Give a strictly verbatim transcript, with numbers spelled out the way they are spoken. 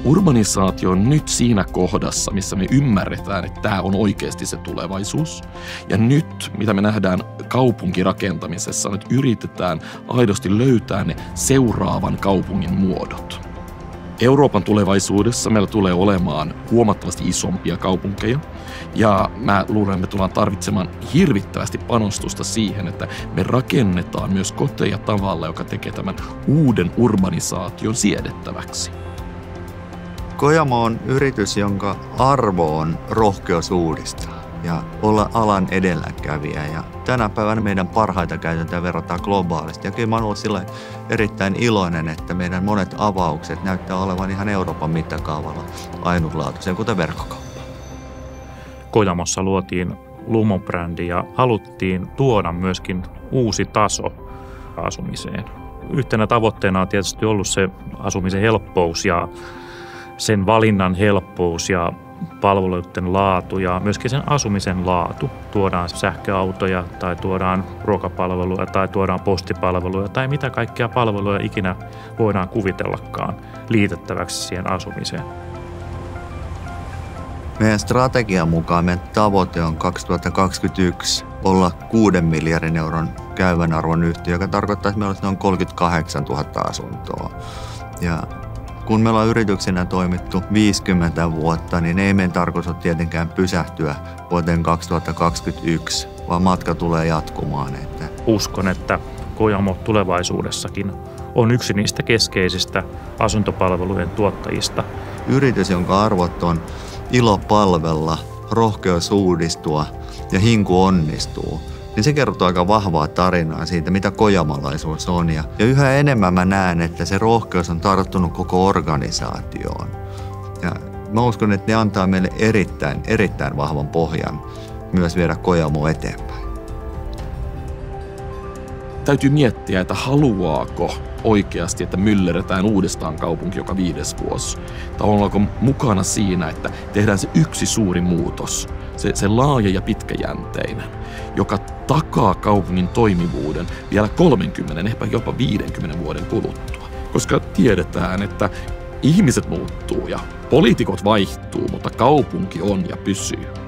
Urbanisaatio on nyt siinä kohdassa, missä me ymmärretään, että tämä on oikeasti se tulevaisuus. Ja nyt, mitä me nähdään kaupunkirakentamisessa, nyt yritetään aidosti löytää ne seuraavan kaupungin muodot. Euroopan tulevaisuudessa meillä tulee olemaan huomattavasti isompia kaupunkeja. Ja mä luulen, että me tullaan tarvitsemaan hirvittävästi panostusta siihen, että me rakennetaan myös koteja tavalla, joka tekee tämän uuden urbanisaation siedettäväksi. Kojamo on yritys, jonka arvo on rohkeus uudistaa ja olla alan edelläkävijä. Ja tänä päivänä meidän parhaita käytäntöjä verrataan globaalisti. Ja kyllä mä olen sillä erittäin iloinen, että meidän monet avaukset näyttää olevan ihan Euroopan mittakaavalla ainutlaatuisia, kuten verkkokauppa. Kojamossa luotiin Lumo-brändi ja haluttiin tuoda myöskin uusi taso asumiseen. Yhtenä tavoitteena on tietysti ollut se asumisen helppous ja sen valinnan helppous ja palveluiden laatu ja myöskin sen asumisen laatu. Tuodaan sähköautoja tai tuodaan ruokapalveluja tai tuodaan postipalveluja tai mitä kaikkia palveluja ikinä voidaan kuvitellakaan liitettäväksi siihen asumiseen. Meidän strategian mukaan meidän tavoite on kaksituhattakaksikymmentäyksi olla kuuden miljardin euron käyvän arvon yhtiö, joka tarkoittaa, että meillä olisi noin kolmekymmentäkahdeksantuhatta asuntoa. Ja kun me ollaan yrityksenä toimittu viisikymmentä vuotta, niin ei meidän tarkoitus ole tietenkään pysähtyä vuoteen kaksituhattakaksikymmentäyksi, vaan matka tulee jatkumaan. Että uskon, että Kojamo tulevaisuudessakin on yksi niistä keskeisistä asuntopalvelujen tuottajista. Yritys, jonka arvot on ilo palvella, rohkeus uudistua ja hinku onnistuu, niin se kertoo aika vahvaa tarinaa siitä, mitä kojamolaisuus on. Ja, ja yhä enemmän mä näen, että se rohkeus on tarttunut koko organisaatioon. Ja mä uskon, että ne antaa meille erittäin, erittäin vahvan pohjan myös viedä Kojamo eteenpäin. Täytyy miettiä, että haluaako oikeasti, että myllerretään uudestaan kaupunki joka viides vuosi. Tai ollaanko mukana siinä, että tehdään se yksi suuri muutos, se, se laaja ja pitkäjänteinen, joka takaa kaupungin toimivuuden vielä kolmekymmentä, ehkä jopa viidenkymmenen vuoden kuluttua. Koska tiedetään, että ihmiset muuttuu ja poliitikot vaihtuu, mutta kaupunki on ja pysyy.